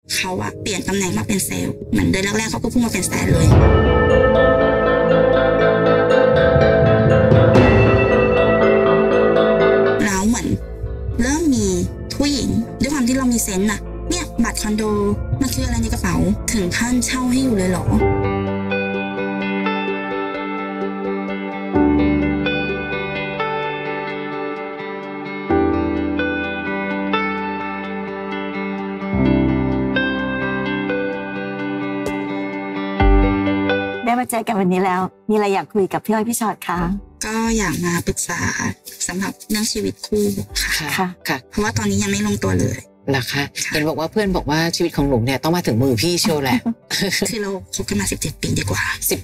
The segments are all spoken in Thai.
เขาอะเปลี่ยนตำแหน่งมาเป็นเซลล์เหมือนเดือนแรกๆเขาก็พุ่งมาเป็นแสนเลยแล้วเหมือนเริ่มมีผู้หญิงด้วยความที่เรามีเซนส์อะเนี่ยบัตรคอนโดมันคืออะไรในกระเป๋าถึงขั้นเช่าให้อยู่เลยเหรอได้มาเจอกันวันนี้แล้วมีอะไรอยากคุยกับพี่อ้อยพี่ชอตคะก็อยากมาปรึกษาสำหรับเรื่องชีวิตคู่ค่ะเพราะว่าตอนนี้ยังไม่ลงตัวเลยนะคะเห็นบอกว่าเพื่อนบอกว่าชีวิตของหนูเนี่ยต้องมาถึงมือพี่เชียวแหละคือเราคบกันมา17 ปีดีกว่า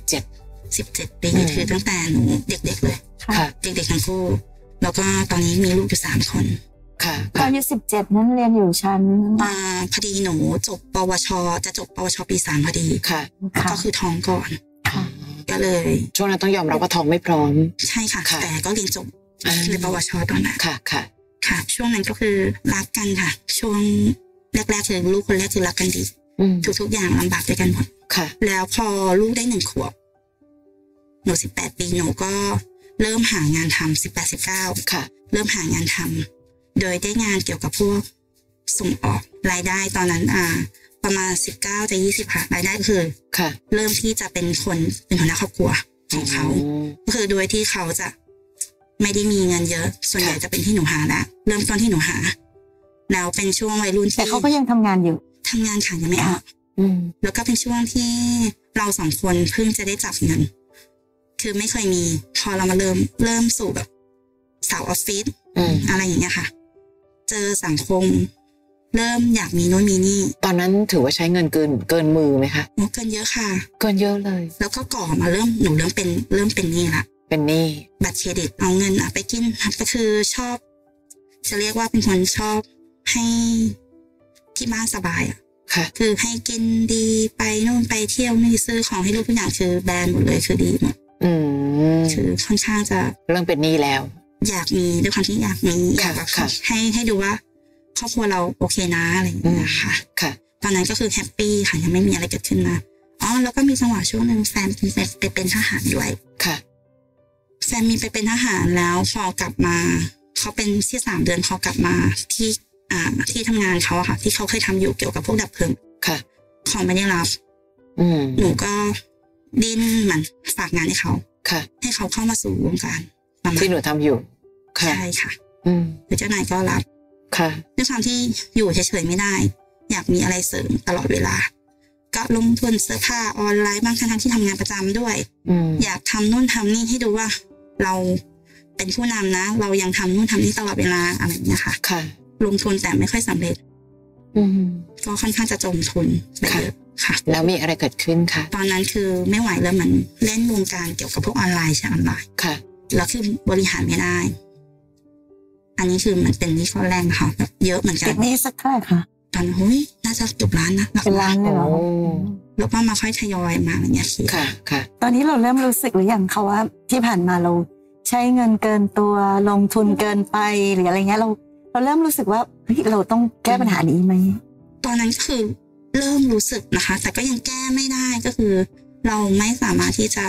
17 ปีคือตั้งแต่หนูเด็กๆเลยเด็กๆทั้งคู่แล้วก็ตอนนี้มีลูกอยู่3 คนค่ะตอนอายุ17นั้นเรียนอยู่ชั้นพอดีหนูจบปวชจะจบปวชปี3พอดีค่ะก็คือท้องก่อนก็เลยช่วงนั้นต้องยอมรับว่าท้องไม่พร้อมใช่ค่ะแต่ก็เรียนจบเรียนปวชตอนนั้นค่ะช่วงนั้นก็คือรักกันค่ะช่วงแรกๆคือลูกคนแรกคือรักกันดีทุกอย่างลำบากด้วยกันหมดแล้วพอลูกได้1 ขวบหนู18 ปีหนูก็เริ่มหางานทำ18-19 ค่ะเริ่มหางานทำโดยได้งานเกี่ยวกับพวกส่งออกรายได้ตอนนั้นประมาณ19-20ค่ะรายได้คือเริ่มที่จะเป็นหัวหน้าครอบครัวของเขาก็คือโดยที่เขาจะไม่ได้มีเงินเยอะส่วนใหญ่จะเป็นที่หนูหาละเริ่มต้นที่หนูหาแล้วเป็นช่วงวัยรุ่นแต่เขาก็ยังทำงานอยู่ทำงานค่ะยังไม่ออกแล้วก็เป็นช่วงที่เรา2 คนเพิ่งจะได้จับเงินคือไม่เคยมีพอเรามาเริ่มสู่แบบสาวออฟฟิศอะไรอย่างเงี้ยค่ะเจอสังคมเริ่มอยากมีโน้นมีนี่ตอนนั้นถือว่าใช้เงินเกินมือไหมคะเกินเยอะค่ะเกินเยอะเลยแล้วก็ก่อมาหนูเริ่มเป็นหนี้ละเป็นหนี้บัตรเครดิตเอาเงินไปกินก็คือชอบจะเรียกว่าเป็นคนชอบให้ที่บ้านสบายคือให้กินดีไปนู่นไปเที่ยวนี่ซื้อของให้ลูกทุกอย่างคือแบรนด์หมดเลยคือดีหมดคือค่อนข้างจะเริ่มเป็นหนี้แล้วอยากมีด้วยความที่อยากมีอยากแบบให้ดูว่าครอบครัวเราโอเคนะอะไรอย่างเงี้ยค่ะตอนนั้นก็คือแฮปปี้ค่ะยังไม่มีอะไรเกิดขึ้นนะแล้วก็มีจังหวะช่วงนึงแฟนไปเป็นทหารด้วยค่ะแฟนมีไปเป็นทหารแล้วพอกลับมาเขาเป็นที่3 เดือนพอกลับมาที่ทำงานเขาอะค่ะที่เขาเคยทำอยู่เกี่ยวกับพวกดับเพลิงค่ะเขาไม่ได้รับหนูก็ดิ้นเหมือนฝากงานให้เขาค่ะให้เขาเข้ามาสู่วงการที่หนูทำอยู่ใช่ค่ะหรือเจ้านายก็รับค่ะด้วยความที่อยู่เฉยๆไม่ได้อยากมีอะไรเสริมตลอดเวลาก็ลงทุนเสื้อผ้าออนไลน์บางครั้งที่ทำงานประจำด้วยอยากทำนู่นทำนี่ให้ดูว่าเราเป็นผู้นำนะเรายังทำนู่นทำนี่ตลอดเวลาอะไรอย่างเงี้ยค่ะลงทุนแต่ไม่ค่อยสำเร็จก็ค่อนข้างจะจมทุนไปเยอะค่ะแล้วมีอะไรเกิดขึ้นคะตอนนั้นคือไม่ไหวแล้วมันเล่นวงการเกี่ยวกับพวกออนไลน์ใช่ออนไลน์ค่ะแล้วคือบริหารไม่ได้อันนี้คือมันเป็นนี่ข้อแรกค่ะแบบเยอะเหมือนกันนี่สักเท่าไหร่คะตอนน่าจะเกือบล้านนะเป็นล้านเลยเหรอแล้วก็มาค่อยทยอยมาอะไรเงี้ยค่ะตอนนี้เราเริ่มรู้สึกหรือยังคะว่าที่ผ่านมาเราใช้เงินเกินตัวลงทุนเกินไปหรืออะไรเงี้ยเราเริ่มรู้สึกว่าเราต้องแก้ปัญหานี้ไหมตอนนั้นคือเริ่มรู้สึกนะคะแต่ก็ยังแก้ไม่ได้ก็คือเราไม่สามารถที่จะ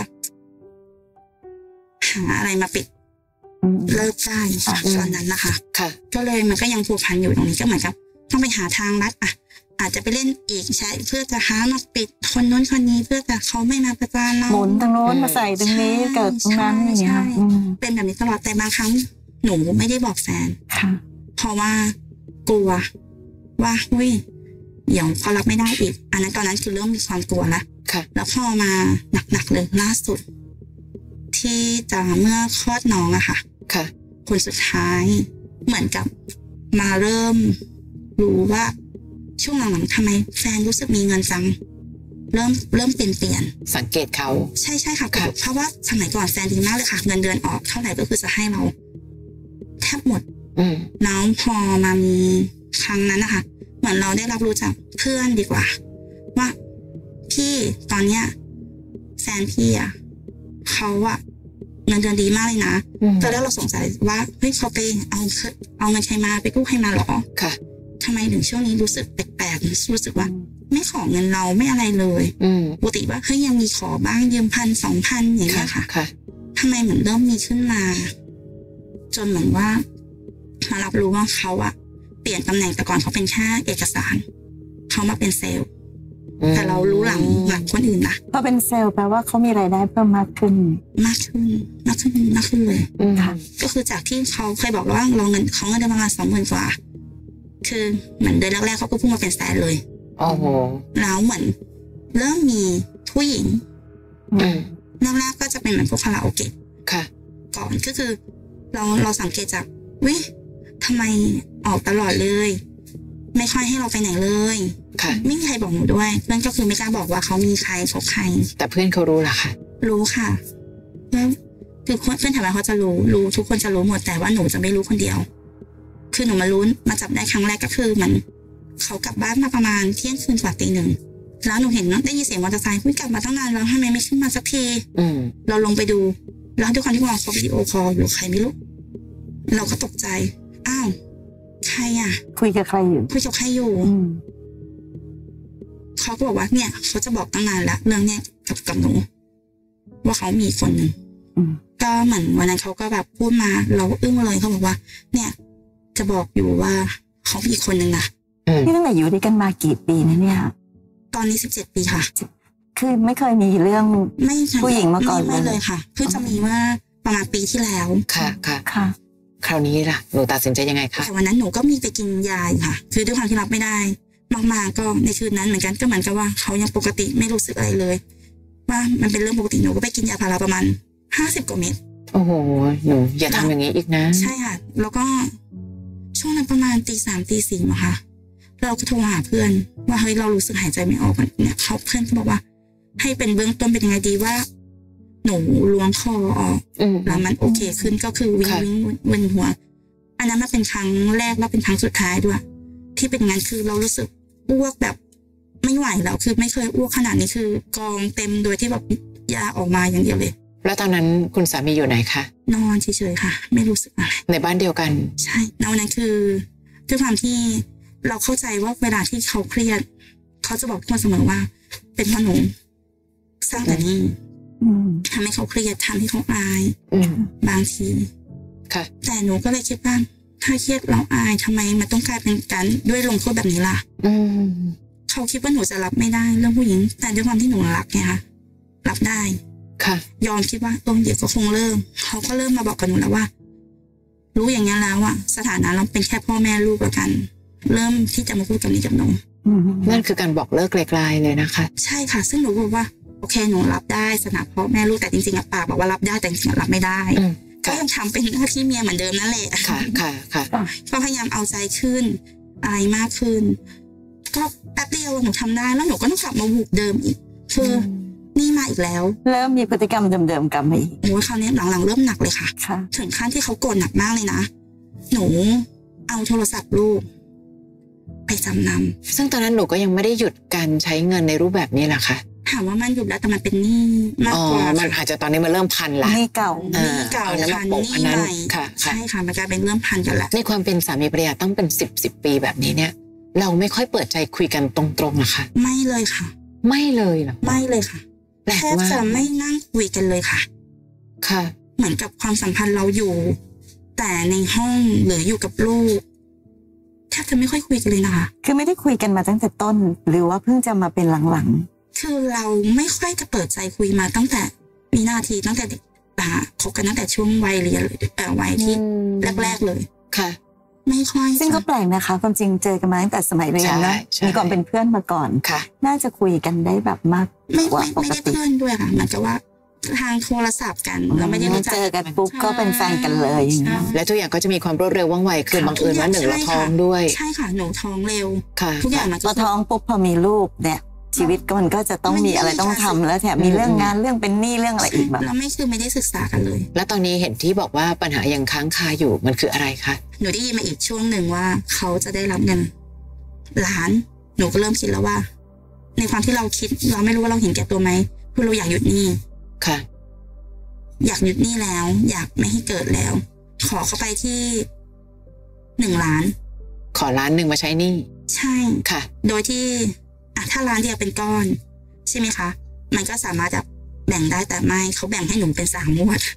หาอะไรมาปิดเลิกได้ตอนนั้นนะคะก็เลยมันก็ยังผูกพันอยู่ตรงนี้ก็เหมือนกับต้องไปหาทางลัดอาจจะไปเล่นอีกใช้เพื่อจะหามาปิดคนโน้นคนนี้เพื่อจะเขาไม่มาประจานเราหมุนทางโน้นมาใส่ตรงนี้เกิดตรงนั้นอย่างเงี้ยเป็นแบบนี้ตลอดแต่บางครั้งหนูไม่ได้บอกแฟนเพราะว่ากลัวว่าเดี๋ยวเขารับไม่ได้อีกอันนั้นตอนนั้นคือเริ่มมีความกลัวแล้วพอมาหนักๆเลยล่าสุดที่จะเมื่อคลอดน้องอะค่ะคนสุดท้ายเหมือนกับมาเริ่มรู้ว่าช่วงหลังๆทำไมแฟนรู้สึกมีเงินจังเริ่มเปลี่ยนสังเกตเขาใช่ค่ะเพราะว่าสมัยก่อนแฟนดีมากเลยค่ะเงินเดือนออกเท่าไหร่ก็คือจะให้เราแทบหมดน้องพอมามีครั้งนั้นนะคะเหมือนเราได้รับรู้จากเพื่อนดีกว่าว่าพี่ตอนเนี้ยแฟนพี่อะเขาอะเงินเดือนดีมากเลยนะตอนแรกเราสงสัยว่าเขาไปเอาเงินใครมาไปกู้ใครมาหรอทำไมถึงช่วงนี้รู้สึกแปลกๆรู้สึกว่าไม่ขอเงินเราไม่อะไรเลยปกติว่าเฮ้ยยังมีขอบ้างยืม1,000-2,000อย่างเงี้ยค่ะทำไมเหมือนเริ่มมีขึ้นมาจนเหมือนว่ามารับรู้ว่าเขาอะเปลี่ยนตำแหน่งแต่ก่อนเขาเป็นแค่เอกสารเขามาเป็นเซลล์แต่เรารู้หลังคนอื่นนะพอเป็นเซลล์แปลว่าเขามีรายได้เพิ่มมากขึ้นเลยก็คือจากที่เขาเคยบอกว่าเราเงินเขาเงินเดือนประมาณ20,000 กว่าคือเหมือนเดือนแรกๆเขาก็พุ่งมาเป็น100,000เลยแล้วเหมือนเริ่มมีผู้หญิงแรกๆก็จะเป็นเหมือนพวกคาราโอเกะก่อนก็คือเราสังเกตจากวิทำไมออกตลอดเลยไม่ค่อยให้เราไปไหนเลยไม่มีใครบอกหนูด้วยเพื่อนก็คือไม่กล้าบอกว่าเขามีใครคบใครแต่เพื่อนเขารู้ล่ะค่ะรู้ค่ะแล้วคือเพื่อนแถวบ้านเขาจะรู้ทุกคนจะรู้หมดแต่ว่าหนูจะไม่รู้คนเดียวคือหนูมาจับได้ครั้งแรกก็คือเหมือนเขากลับบ้านมาประมาณเที่ยงคืนกว่าตี 1แล้วหนูเห็นได้ยินเสียงมอเตอร์ไซค์กลับมาตั้งนานแล้วทำไมไม่ขึ้นมาสักทีเราลงไปดูแล้วด้วยความที่มองเขาวิดีโอคอลอยู่ใครไม่รู้เราก็ตกใจอ้าวใครอ่ะคุยกับใครอยู่เขาก็บอกว่าเนี่ยเขาจะบอกตั้งนานแล้วเรื่องเนี้ยกับหนูว่าเขามีคนหนึ่งก็เหมือนวันนั้นเขาก็แบบพูดมาเราอึ้งเลยเขาบอกว่าเนี่ยจะบอกอยู่ว่าเขามีคนหนึ่งนะนี่ตั้งแต่อยู่ด้วยกันมากี่ปีนะเนี่ยตอนนี้17 ปีค่ะคือไม่เคยมีเรื่องผู้หญิงมาก่อนเลยค่ะเพิ่งจะมีว่าประมาณปีที่แล้วค่ะคราวนี้ล่ะหนูตัดสินใจยังไงคะแต่วันนั้นหนูก็มีไปกินยาค่ะคือด้วยความที่รับไม่ได้มากๆก็ในคืนนั้นเหมือนกันก็เหมือนกับว่าเขายังปกติไม่รู้สึกอะไรเลยว่ามันเป็นเรื่องปกติหนูก็ไปกินยาพาราประมาณ50 กว่าเม็ดโอ้โหหนูอย่าทำอย่างนี้อีกนะใช่ค่ะแล้วก็ช่วงนั้นประมาณตี 3 ตี 4นะคะเราก็โทรหาเพื่อนว่าเฮ้ยเรารู้สึกหายใจไม่ออกเนี่ยเพื่อนก็บอกว่าให้เป็นเบื้องต้นเป็นยังไงดีว่าหนูล้วงคอออกแล้วมันโอเคขึ้นก็คือวิ่งมึนหัวอันนั้นมันเป็นครั้งแรกและเป็นครั้งสุดท้ายด้วยที่เป็นงั้นคือเรารู้สึกอ้วกแบบไม่ไหวแล้วคือไม่เคยอ้วกขนาดนี้คือกองเต็มโดยที่แบบยาออกมาอย่างเดียวเลยแล้วตอนนั้นคุณสามีอยู่ไหนคะนอนเฉยๆค่ะไม่รู้สึกอะไรในบ้านเดียวกันใช่แล้วนั้นคือด้วยความที่เราเข้าใจว่าเวลาที่เขาเครียดเขาจะบอกทุกคนเสมอว่าเป็นเพราะหนูสร้างแต่นี่ทำให้เขาเครียดทำให้เขาอายบางทีแต่หนูก็เลยคิดว่าถ้าเครียดเราอายทำไมมันต้องกลายเป็นการด้วยลงโทษแบบนี้ล่ะเขาคิดว่าหนูจะรับไม่ได้เรื่องผู้หญิงแต่ด้วยความที่หนูรักไงคะรับได้ยอมคิดว่าเดี๋ยวก็คงเริ่มเขาก็เริ่มมาบอกกับหนูแล้วว่ารู้อย่างนี้แล้วอะสถานะเราเป็นแค่พ่อแม่ลูกแล้วกันเริ่มที่จะมาพูดกับนี้กับหนูนั่นคือการบอกเลิกไกลๆเลยนะคะใช่ค่ะซึ่งหนูบอกว่าโอเคหนูรับได้สถานะพ่อแม่ลูกแต่จริงๆปากบอกว่ารับได้แต่จริงๆรับไม่ได้ก็ยังทำเป็นหน้าที่เมียเหมือนเดิมนั่นแหละก็พยายามเอาใจขึ้นอะไรมากขึ้นก็แป๊บเดียวหนูทำได้แล้วหนูก็ต้องกลับมาบุกเดิมอีกคือนี่มาอีกแล้วเริ่มมีพฤติกรรมเดิมๆกลับมาอีกโอ้ยคราวนี้หลังๆเริ่มหนักเลยค่ะถึงขั้นที่เขาโกรธหนักมากเลยนะหนูเอาโทรศัพท์ลูกไปจำนำซึ่งตอนนั้นหนูก็ยังไม่ได้หยุดการใช้เงินในรูปแบบนี้แหละค่ะถามว่ามันหยุดแล้วแต่มันเป็นหนี้มากกว่ามันอาจจะตอนนี้มันเริ่มพันละหนี้เก่าพันหนี้ใหม่ใช่ค่ะมันกลายเป็นเริ่มพันกันแล้วในความเป็นสามีภรรยาต้องเป็น10 ปีแบบนี้เนี่ยเราไม่ค่อยเปิดใจคุยกันตรงๆนะคะไม่เลยค่ะไม่เลยหรอไม่เลยค่ะแทบจะไม่นั่งคุยกันเลยค่ะเหมือนกับความสัมพันธ์เราอยู่แต่ในห้องหรืออยู่กับลูกแทบจะไม่ค่อยคุยกันเลยนะคะคือไม่ได้คุยกันมาตั้งแต่ต้นหรือว่าเพิ่งจะมาเป็นหลังๆคือเราไม่ค่อยจะเปิดใจคุยมาตั้งแต่วินาทีตั้งแต่เด็กคบกันตั้งแต่ช่วงวัยเรียนวัยที่แรกๆเลยค่ะไม่ค่อยซึ่งก็แปลกนะคะความจริงเจอกันมาตั้งแต่สมัยเรียนนะมีก่อนเป็นเพื่อนมาก่อนน่าจะคุยกันได้แบบมากกว่าปกติไม่ได้เพื่อนด้วยค่ะเหมือนกับว่าทางโทรศัพท์กันเราไม่ได้รู้จักเจอกันปุ๊บก็เป็นแฟนกันเลยและทุกอย่างก็จะมีความรวดเร็วว่องไวคือบังเอิญว่าหนึ่งเราท้องด้วยใช่ค่ะหนูท้องเร็วทุกอย่างมันพอท้องปุ๊บพอมีลูกเนี่ยชีวิตก็มันก็จะต้องมีอะไรต้องทำแล้วแถมมีเรื่องงานเรื่องเป็นหนี้เรื่องอะไรอีกแบบเราไม่ได้ศึกษากันเลยแล้วตอนนี้เห็นที่บอกว่าปัญหายังค้างคาอยู่มันคืออะไรคะหนูได้ยินมาอีกช่วงหนึ่งว่าเขาจะได้รับเงินล้านหนูก็เริ่มคิดแล้วว่าในความที่เราคิดเราไม่รู้ว่าเราเห็นแก่ตัวไหมคือเราอยากหยุดหนี้ค่ะอยากหยุดหนี้แล้วอยากไม่ให้เกิดแล้วขอเข้าไปที่1 ล้านขอ1,000,000มาใช้หนี้ใช่ค่ะโดยที่ถ้าร้านเดียวเป็นก้อนใช่ไหมคะมันก็สามารถจะแบ่งได้แต่ไม่เขาแบ่งให้หนูเป็น3 งวด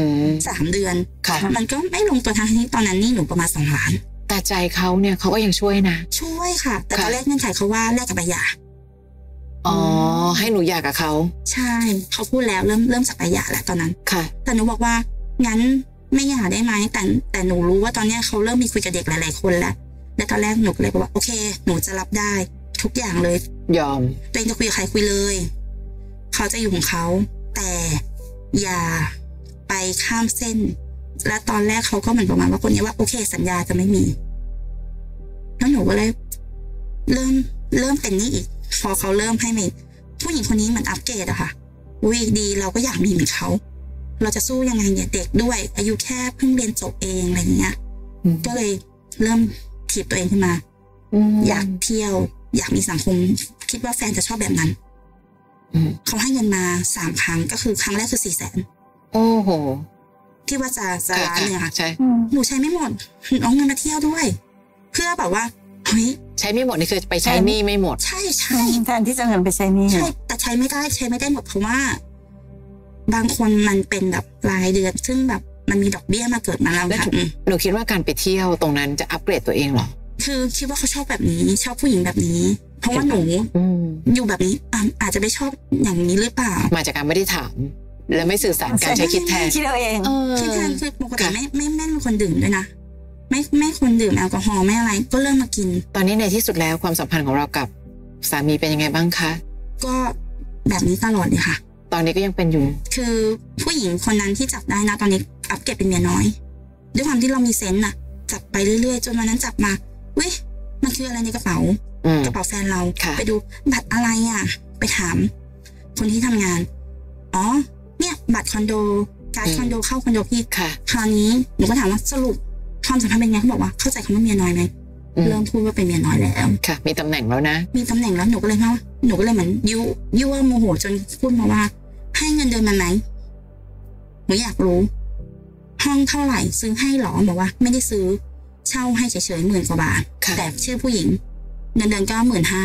3 เดือนมันก็ไม่ลงตัวทางที่ตอนนั้นนี่หนูประมาณ2 ล้านแต่ใจเขาเนี่ยเขาก็ยังช่วยนะช่วยค่ะแต่ตอนแรกเงื่อนไขเขาว่าแลกกับใบหย่าให้หนูหย่ากับเขาใช่เขาพูดแล้วเริ่มจากใบหย่าแล้วตอนนั้นค่ะแต่หนูบอกว่างั้นไม่หย่าได้ไหมแต่หนูรู้ว่าตอนนี้เขาเริ่มมีคุยกับเด็กหลายๆคนแล้วและตอนแรกหนูเลยบอกว่าโอเคหนูจะรับได้ทุกอย่างเลยยอมตัวเองจะคุยกับใครคุยเลยเขาจะอยู่ของเขาแต่อย่าไปข้ามเส้นและตอนแรกเขาก็เหมือนประมาณว่าคนนี้ว่าโอเคสัญญาจะไม่มีแล้วหนูก็เลยเริ่มเป็นนี่อีกพอเขาเริ่มให้มีผู้หญิงคนนี้เหมือนอัปเกรดอะค่ะอุ้ยดีเราก็อยากมีเหมือนเขาเราจะสู้ยังไงเนี่ยเด็กด้วยอายุแค่เพิ่งเรียนจบเองอะไรเงี้ยก็เลยเริ่มถีบตัวเองขึ้นมาอยากเที่ยวอยากมีสังคมคิดว่าแฟนจะชอบแบบนั้นเขาให้เงินมา3 ครั้งก็คือครั้งแรกคือ400,000 โอ้โหที่ว่าจะล้านเนี่ยค่ะใช่หนูใช้ไม่หมดเอาเงินมาเที่ยวด้วยเพื่อแบบว่าเฮ้ยใช้ไม่หมดนี่คือไปใช้หนี้ไม่หมดใช่แทนที่จะเงินไปใช้หนี้ใช่แต่ใช้ไม่ได้หมดเพราะว่าบางคนมันเป็นแบบรายเดือนซึ่งแบบมันมีดอกเบี้ยมาเกิดมาแล้วค่ะหนูคิดว่าการไปเที่ยวตรงนั้นจะอัปเกรดตัวเองหรอคือคิดว่าเขาชอบแบบนี้ชอบผู้หญิงแบบนี้เพราะว่าหนูอยู่แบบนี้อาจจะไม่ชอบอย่างนี้หรือเปล่ามาจากการไม่ได้ถามและไม่สื่อสารการใช้คิดแทนคิดเอาเองคิดแทนคือปกติไม่เป็นคนดื่มด้วยนะไม่คนดื่มแอลกอฮอล์ไม่อะไรก็เริ่มมากินตอนนี้ในที่สุดแล้วความสัมพันธ์ของเรากับสามีเป็นยังไงบ้างคะก็แบบนี้ตลอดเลยค่ะตอนนี้ก็ยังเป็นอยู่คือผู้หญิงคนนั้นที่จับได้นะตอนนี้อัปเกรดเป็นเมียน้อยด้วยความที่เรามีเซนส์น่ะจับไปเรื่อยๆจนวันนั้นจับมาเว้ยมันคืออะไรในกระเป๋ากระเป๋าแฟนเราไปดูบัตรอะไรไปถามคนที่ทำงานเนี่ยบัตรคอนโดการคอนโดเข้าคอนโดพี่คราวนี้หนูก็ถามว่าสรุปความสัมพันธ์เป็นไงเขาบอกว่าเข้าใจคำว่าเมียน้อยไหมเริ่มพูดว่าเป็นเมียน้อยแล้วค่ะมีตำแหน่งแล้วนะมีตำแหน่งแล้วหนูก็เลยเหมือนยั่วโมโหจนพูดมาว่าให้เงินเดือนมันไหมหนูอยากรู้ห้องเท่าไหร่ซื้อให้หรอบอกว่าไม่ได้ซื้อเช่าให้เฉยๆ10,000 กว่าบาทแต่ชื่อผู้หญิงเงินเดือนก็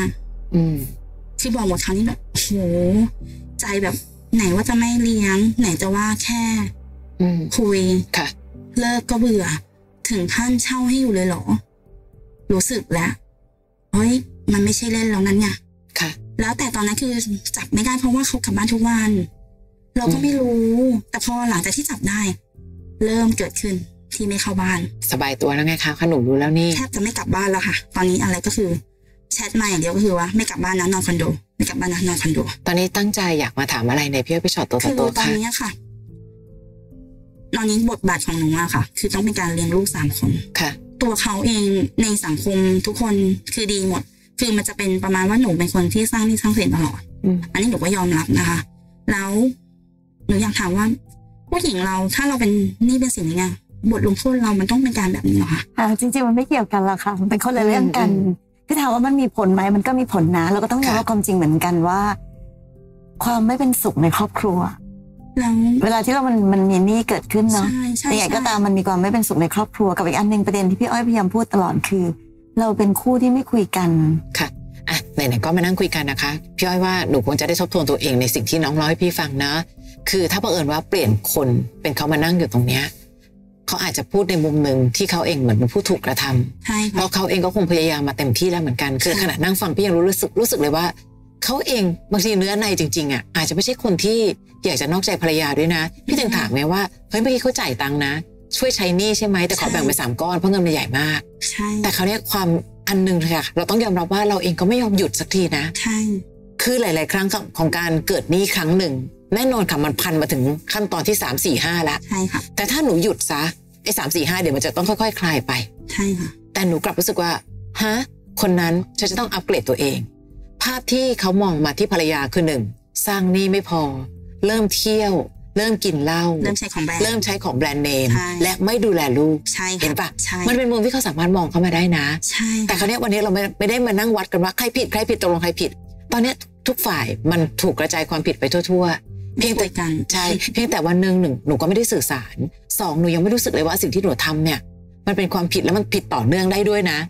15,000ที่บอกหมดครั้งนี้แบบโหใจแบบไหนว่าจะไม่เลี้ยงไหนจะว่าแค่คุยเลิกก็เบื่อถึงขั้นเช่าให้อยู่เลยเหรอรู้สึกแล้วเฮ้ยมันไม่ใช่เล่นแล้วนั้นไงแล้วแต่ตอนนั้นคือจับไม่ได้เพราะว่าเขากลับบ้านทุกวันเราก็ไม่รู้แต่พอหลังจากที่จับได้เริ่มเกิดขึ้นที่ไม่เข้าบ้านสบายตัวแล้วไงคะขนมรู้แล้วนี่แทบจะไม่กลับบ้านแล้วค่ะตอนนี้อะไรก็คือแชทมาอย่างเดียวก็คือว่าไม่กลับบ้านนะนอนคอนโดไม่กลับบ้านนะนอนคอนโดตอนนี้ตั้งใจอยากมาถามอะไรในพี่อ้อยพี่ชอตตัวต่อตัวตอนนี้ค่ะตอนนี้บทบาทของหนูค่ะคือต้องเป็นการเลี้ยงลูก3 คนค่ะตัวเขาเองในสังคมทุกคนคือดีหมดคือมันจะเป็นประมาณว่าหนูเป็นคนที่สร้างเสียงตลอดอันนี้หนูก็ยอมรับนะคะแล้วหนูอยากถามว่าผู้หญิงเราถ้าเราเป็นนี่เป็นสิ่งนี้บทลงโทษเรามันต้องเป็นการแบบนี้เหรอคะจริงๆมันไม่เกี่ยวกันหรอกค่ะมันเป็นคนละเรื่องกันคือถามว่ามันมีผลไหมมันก็มีผลนะเราก็ต้องยอมรับความจริงเหมือนกันว่าความไม่เป็นสุขในครอบครัวเวลาที่มันมีนี่เกิดขึ้นเนาะแต่อย่างก็ตามมันมีความไม่เป็นสุขในครอบครัวกับอีกอันนึงประเด็นที่พี่อ้อยพยายามพูดตลอดคือเราเป็นคู่ที่ไม่คุยกันค่ะไหนๆก็มานั่งคุยกันนะคะพี่อ้อยว่าหนูควรจะได้ทบทวนตัวเองในสิ่งที่น้องเล่าให้พี่ฟังนะคือถ้าบังเอิญว่าเปลี่ยนคนเป็นเขามานั่งอยู่ตรงเนี้ยเขาอาจจะพูดในมุมหนึ่งที่เขาเองเหมือนเป็นผู้ถูกกระทำเพราะเขาเองก็คงพยายามมาเต็มที่แล้วเหมือนกันคือขณะนั่งฟังพี่ยังรู้สึกเลยว่าเขาเองบางทีเนื้อในจริงๆอาจจะไม่ใช่คนที่อยากจะนอกใจภรรยาด้วยนะพี่ถึงถามไงว่าเฮ้ยเมื่อกี้เขาจ่ายตังค์นะช่วยใช้หนี้ใช่ไหมแต่ขอแบ่งไป3 ก้อนเพราะเงินมันใหญ่มากแต่เขาเนี่ยความอันนึงค่ะเราต้องยอมรับว่าเราเองก็ไม่ยอมหยุดสักทีนะคือหลายๆครั้งของการเกิดหนี้ครั้งหนึ่งแน่นอนค่ะมันพันมาถึงขั้นตอนที่3 4 5แล้วใช่ค่ะแต่ถ้าหนูหยุดซะไอ้3 4 5เดี๋ยวมันจะต้องค่อยๆคลายไปใช่ค่ะแต่หนูกลับรู้สึกว่าคนนั้นฉันจะต้องอัปเกรดตัวเองภาพที่เขามองมาที่ภรรยาคือ1สร้างหนี้ไม่พอเริ่มเที่ยวเริ่มกินเหล้าเริ่มใช้ของแบรนด์เนมและไม่ดูแลลูกเห็นปะมันเป็นมุมที่เขาสามารถมองเข้ามาได้นะแต่คราวนี้วันนี้เราไม่ได้มานั่งวัดกันว่าใครผิดตกลงใครผิดตอนนี้ทุกฝ่ายมันถูกกระจายความผิดไปทั่วๆเพียงแต่กันใช่เพียงแต่วันหนึ่งหนูก็ไม่ได้สื่อสาร2หนูยังไม่รู้สึกเลยว่าสิ่งที่หนูทำเนี่ยมันเป็นความผิดแล้วมันผิดต่อเนื่องได้ด้วยนะ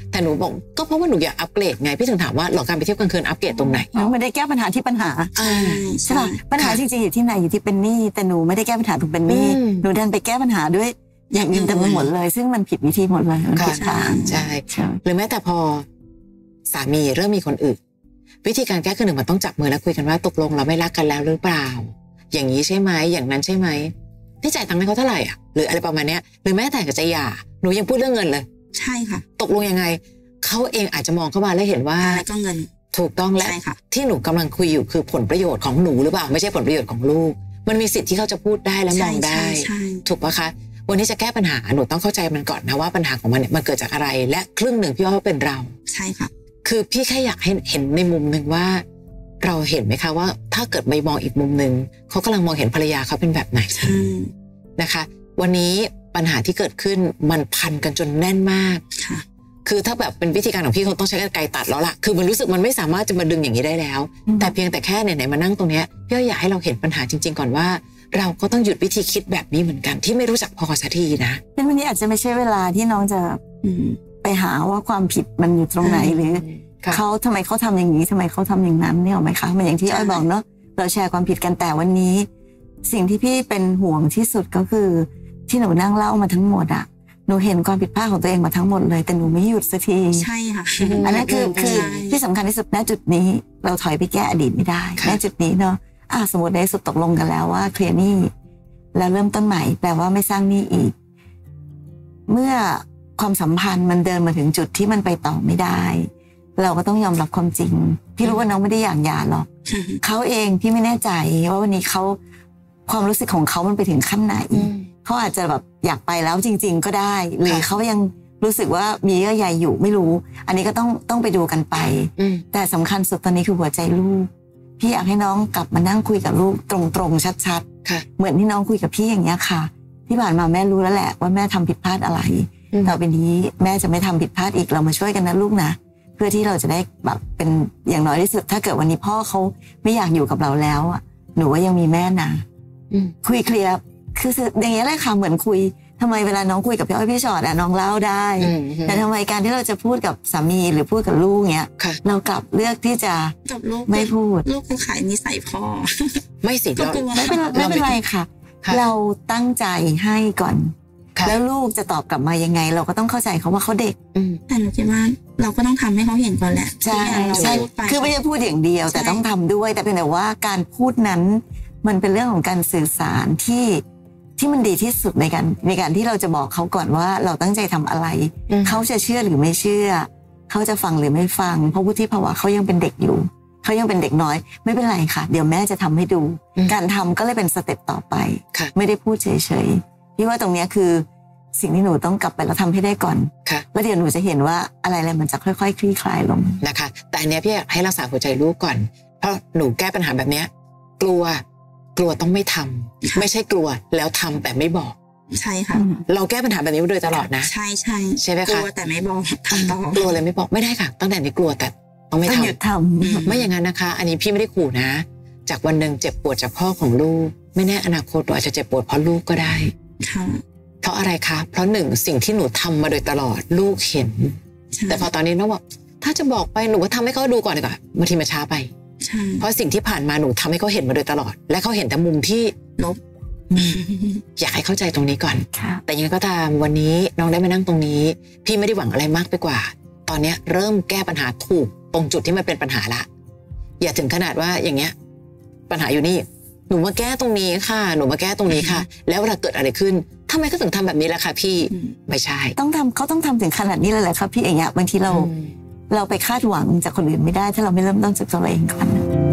แต่หนูบอกก็เพราะว่าหนูอยากอัปเกรดไงพี่ถึงถามว่าหลอกการไปเที่ยวกลางคืนอัปเกรดตรงไหนหนูไม่ได้แก้ปัญหาที่ปัญหาใช่ป่ะปัญหาจริงๆอยู่ที่ไหนอยู่ที่เป็นหนี้แต่หนูไม่ได้แก้ปัญหาตรงเป็นหนี้หนูดันไปแก้ปัญหาด้วยอย่างอื่นเต็มไปหมดเลยซึ่งมันผิดวิธีหมดเลยผิดทางใช่หรือแม้แต่พอสามีเริ่มมีคนอื่นวิธีการแก้คือหนึ่งมันต้องจับมือแล้วคุยกันว่าตกลงเราไม่รักกันแล้วหรือเปล่าอย่างนี้ใช่ไหมอย่างนั้นใช่ไหมที่จ่ายตังค์ให้เขาเท่าไหร่อ่ะหรืออะไรประมาณนี้หรือแม้แต่จะหย่าหนูยังพูดเรื่องเงินเลยใช่ค่ะตกลงยังไงเขาเองอาจจะมองเข้ามาแล้วเห็นว่าก็เงินถูกต้องและที่หนูกำลังคุยอยู่คือผลประโยชน์ของหนูหรือเปล่าไม่ใช่ผลประโยชน์ของลูกมันมีสิทธิ์ที่เขาจะพูดได้และมองได้ถูกปะคะวันนี้จะแก้ปัญหาหนูต้องเข้าใจมันก่อนนะว่าปัญหาของมันเนี่ยมันเกิดจากอะไรและครึ่งหนึ่งพี่ว่าเป็นเราใช่ค่ะคือพี่แค่อยากให้เห็นในมุมหนึ่งว่าเราเห็นไหมคะว่าถ้าเกิดไปมองอีกมุมหนึ่งเขากำลังมองเห็นภรรยาเขาเป็นแบบไหนนะคะวันนี้ปัญหาที่เกิดขึ้นมันพันกันจนแน่นมากคือถ้าแบบเป็นวิธีการของพี่เขาต้องใช้กรรไกรตัดแล้วล่ะคือมันรู้สึกมันไม่สามารถจะมาดึงอย่างนี้ได้แล้วแต่เพียงแต่แค่ไหนๆมานั่งตรงนี้พี่อยากให้เราเห็นปัญหาจริงๆก่อนว่าเราก็ต้องหยุดวิธีคิดแบบนี้เหมือนกันที่ไม่รู้จักพอสักทีนะเป็นวันนี้อาจจะไม่ใช่เวลาที่น้องจะไปหาว่าความผิดมันอยู่ตรงไหนหรือเขาทำไมเขาทำอย่างนี้ทำไมเขาทำอย่างนั้นเนี่ยหรอไหมคะมันอย่างที่อ้อยบอกเนาะเราแชร์ความผิดกันแต่วันนี้สิ่งที่พี่เป็นห่วงที่สุดก็คือที่หนูนั่งเล่ามาทั้งหมดอะหนูเห็นความผิดพลาดของตัวเองมาทั้งหมดเลยแต่หนูไม่หยุดสักทีใช่ค่ะอันนั้นคือที่สำคัญที่สุดณจุดนี้เราถอยไปแก้อดีตไม่ได้ณจุดนี้เนาะสมมติในสุดตกลงกันแล้วว่าเคลียร์หนี้แล้วเริ่มต้นใหม่แปลว่าไม่สร้างหนี้อีกเมื่อความสัมพันธ์มันเดินมาถึงจุดที่มันไปต่อไม่ได้เราก็ต้องยอมรับความจริงพี่รู้ว่าน้องไม่ได้อยากหย่าหรอกเขาเองพี่ไม่แน่ใจว่าวันนี้เขาความรู้สึกของเขามันไปถึงขั้นไหนเขาอาจจะแบบอยากไปแล้วจริงๆก็ได้หรือเขายังรู้สึกว่ามีเยื่อใยอยู่ไม่รู้อันนี้ก็ต้องไปดูกันไปแต่สำคัญสุดตอนนี้คือหัวใจลูกพี่อยากให้น้องกลับมานั่งคุยกับลูกตรงๆชัดๆเหมือนที่น้องคุยกับพี่อย่างเงี้ยค่ะที่ผ่านมาแม่รู้แล้วแหละว่าแม่ทำผิดพลาดอะไรต่อไปนี้แม่จะไม่ทำผิดพลาดอีกเรามาช่วยกันนะลูกนะเพื่อที่เราจะได้แบบเป็นอย่างน้อยที่สุดถ้าเกิดวันนี้พ่อเขาไม่อยากอยู่กับเราแล้วหนูว่ายังมีแม่นะคุยเคลียร์คืออย่างเงี้ยแหละค่ะเหมือนคุยทำไมเวลาน้องคุยกับพี่อ้อยพี่ชอตน้องเล่าได้แต่ทำไมการที่เราจะพูดกับสามีหรือพูดกับลูกเงี้ยเรากลับเลือกที่จะไม่พูดลูกกูขายนิสัยพ่อไม่สิไม่เป็นไรค่ะเราตั้งใจให้ก่อนแล้วลูกจะตอบกลับมายังไงเราก็ต้องเข้าใจเขาว่าเขาเด็กแต่หนูคิดว่าเราก็ต้องทำให้เขาเห็นก่อนแหละใช่คือไม่ใช่พูดอย่างเดียวแต่ต้องทำด้วยแต่เป็นแต่ว่าการพูดนั้นมันเป็นเรื่องของการสื่อสารที่มันดีที่สุดในการที่เราจะบอกเขาก่อนว่าเราตั้งใจทำอะไรเขาจะเชื่อหรือไม่เชื่อเขาจะฟังหรือไม่ฟังเพราะวุฒิภาวะเขายังเป็นเด็กอยู่เขายังเป็นเด็กน้อยไม่เป็นไรค่ะเดี๋ยวแม่จะทำให้ดูการทำก็เลยเป็นสเต็ปต่อไปไม่ได้พูดเฉยๆพี่ว่าตรงนี้คือสิ่งที่หนูต้องกลับไปแล้วทำให้ได้ก่อนแล้วเดี๋ยวหนูจะเห็นว่าอะไรมันจะค่อยๆคลี่คลายลงนะคะแต่อันนี้พี่อยากให้รักษาหัวใจลูกก่อนเพราะหนูแก้ปัญหาแบบนี้กลัวต้องไม่ทำไม่ใช่กลัวแล้วทำแต่ไม่บอกใช่ค่ะเราแก้ปัญหาแบบนี้มาโดยตลอดนะใช่ไหมคะกลัวแต่ไม่บอกทำต่อกลัวเลยไม่บอกไม่ได้ค่ะตั้งแต่นี้กลัวแต่ต้องไม่ทำหยุดทำไม่อย่างนั้นนะคะอันนี้พี่ไม่ได้ขู่นะจากวันหนึ่งเจ็บปวดจากพ่อของลูกไม่แน่อนาคตเราอาจจะเจ็บปวดเพราะลูกก็ได้ค่ะเพราะอะไรคะเพราะหนึ่งสิ่งที่หนูทำมาโดยตลอดลูกเห็นแต่พอตอนนี้น้องบอกถ้าจะบอกไปหนูก็ทำให้เขาดูก่อนดีกว่าบางทีมันช้าไปเพราะสิ่งที่ผ่านมาหนูทำให้เขาเห็นมาโดยตลอดและเขาเห็นแต่มุมที่ลบอยากให้เข้าใจตรงนี้ก่อนแต่ยังไงก็ตามวันนี้น้องได้มานั่งตรงนี้พี่ไม่ได้หวังอะไรมากไปกว่าตอนนี้เริ่มแก้ปัญหาถูกตรงจุดที่มันเป็นปัญหาละอย่าถึงขนาดว่าอย่างเงี้ยปัญหาอยู่นี่หนูมาแก้ตรงนี้ค่ะหนูมาแก้ตรงนี้ค่ะแล้วเวลาเกิดอะไรขึ้นทำไมก็ถึงทำแบบนี้ล่ะคะพี่ไม่ใช่เขาต้องทำถึงขนาดนี้เลยแหละครับพี่อย่างเงี้ยบางทีเราไปคาดหวังจากคนอื่นไม่ได้ถ้าเราไม่เริ่มต้นจากตัวเองก่อน